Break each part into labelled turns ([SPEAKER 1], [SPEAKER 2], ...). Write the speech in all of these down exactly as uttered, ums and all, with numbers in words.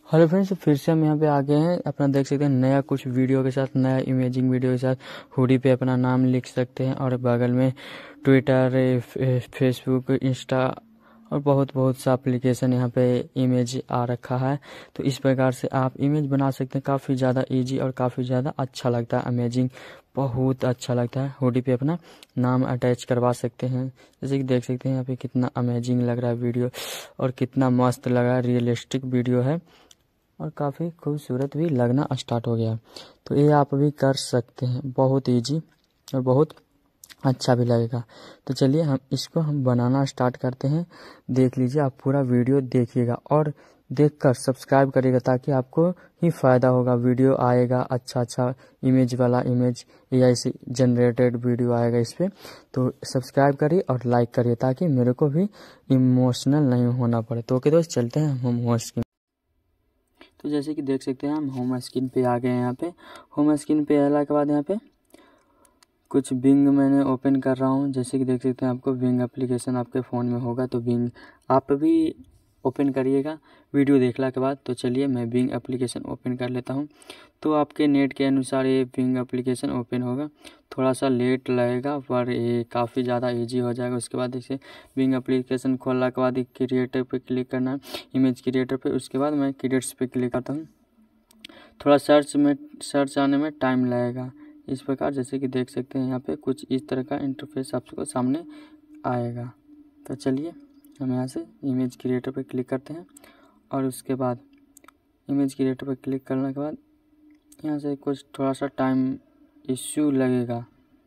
[SPEAKER 1] Hello friends, फिर से हम यहाँ पे आ गए हैं। अपना देख सकते हैं नया कुछ वीडियो के साथ, नया इमेजिंग वीडियो के साथ। हुडी पे अपना नाम लिख सकते हैं और बगल में ट्विटर, फेसबुक, इंस्टा और बहुत बहुत सा एप्लीकेशन यहाँ पे इमेज आ रखा है। तो इस प्रकार से आप इमेज बना सकते हैं। काफ़ी ज़्यादा इजी और काफ़ी ज़्यादा अच्छा लगता है। अमेजिंग बहुत अच्छा लगता है। हुडी पे अपना नाम अटैच करवा सकते हैं। जैसे कि देख सकते हैं यहाँ पे कितना अमेजिंग लग रहा है वीडियो और कितना मस्त लग रहा है। रियलिस्टिक वीडियो है और काफ़ी खूबसूरत भी लगना स्टार्ट हो गया। तो ये आप भी कर सकते हैं, बहुत इजी और बहुत अच्छा भी लगेगा। तो चलिए हम इसको हम बनाना स्टार्ट करते हैं। देख लीजिए, आप पूरा वीडियो देखिएगा और देखकर सब्सक्राइब करिएगा ताकि आपको ही फ़ायदा होगा। वीडियो आएगा अच्छा अच्छा इमेज वाला, इमेज एआई से जनरेटेड वीडियो आएगा इस पर। तो सब्सक्राइब करिए और लाइक करिए ताकि मेरे को भी इमोशनल नहीं होना पड़े। तो ओके दोस्त, चलते हैं हम होम स्क्रीन। तो जैसे कि देख सकते हैं हम होम स्क्रीन पे आ गए हैं। यहाँ पे होम स्क्रीन पे आने के बाद यहाँ पे कुछ बिंग मैंने ओपन कर रहा हूँ। जैसे कि देख सकते हैं आपको बिंग एप्लीकेशन आपके फ़ोन में होगा, तो बिंग आप भी ओपन करिएगा वीडियो देखने के बाद। तो चलिए मैं बिंग एप्लीकेशन ओपन कर लेता हूँ। तो आपके नेट के अनुसार ये बिंग एप्लीकेशन ओपन होगा। थोड़ा सा लेट लगेगा पर ये काफ़ी ज़्यादा इजी हो जाएगा। उसके बाद जैसे बिंग एप्लीकेशन खोलने के बाद क्रिएटर पे क्लिक करना है, इमेज क्रिएटर पे। उसके बाद मैं क्रिएट्स पे क्लिक करता हूँ। थोड़ा सर्च में सर्च आने में टाइम लगेगा। इस प्रकार जैसे कि देख सकते हैं यहाँ पे कुछ इस तरह का इंटरफेस आपको सामने आएगा। तो चलिए हम यहाँ से इमेज क्रिएटर पे क्लिक करते हैं और उसके बाद इमेज क्रिएटर पे क्लिक करने के बाद यहाँ से कुछ थोड़ा सा टाइम इश्यू लगेगा,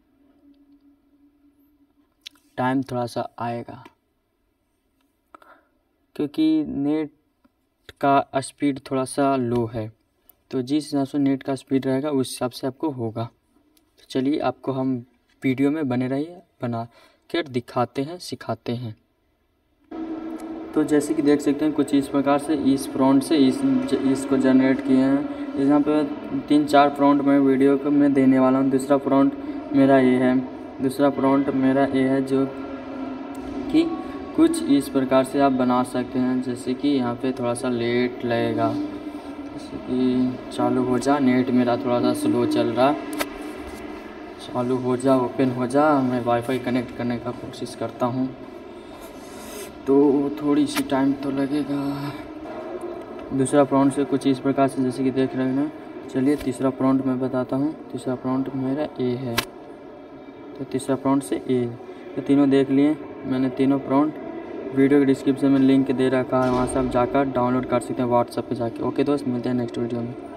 [SPEAKER 1] टाइम थोड़ा सा आएगा क्योंकि नेट का स्पीड थोड़ा सा लो है। तो जिस हिसाब से नेट का स्पीड रहेगा उस हिसाब से आपको होगा। तो चलिए आपको हम वीडियो में बने रहिए, बना कर दिखाते हैं, सिखाते हैं। तो जैसे कि देख सकते हैं कुछ इस प्रकार से इस प्रॉम्प्ट से इस इसको जनरेट किए हैं। यहाँ पे तीन चार प्रॉम्प्ट मैं वीडियो को मैं देने वाला हूँ। दूसरा प्रॉम्प्ट मेरा ये है, दूसरा प्रॉम्प्ट मेरा ये है जो कि कुछ इस प्रकार से आप बना सकते हैं। जैसे कि यहाँ पे थोड़ा सा लेट लगेगा, जैसे कि चालू हो जा, नेट मेरा थोड़ा सा स्लो चल रहा, चालू हो जा, ओपन हो जा। मैं वाईफाई कनेक्ट करने का कोशिश करता हूँ तो थोड़ी सी टाइम तो लगेगा। दूसरा प्रॉम्प्ट से कुछ इस प्रकार से जैसे कि देख रहे हैं। चलिए तीसरा प्रॉम्प्ट मैं बताता हूँ। तीसरा प्रॉम्प्ट मेरा ए है, तो तीसरा प्रॉम्प्ट से ए। तो तीनों देख लिए मैंने, तीनों प्रॉम्प्ट वीडियो के डिस्क्रिप्शन में लिंक दे रखा है, वहाँ से आप जाकर डाउनलोड कर सकते हैं व्हाट्सएप पे जाके। ओके दोस्त, मिलते हैं नेक्स्ट वीडियो में।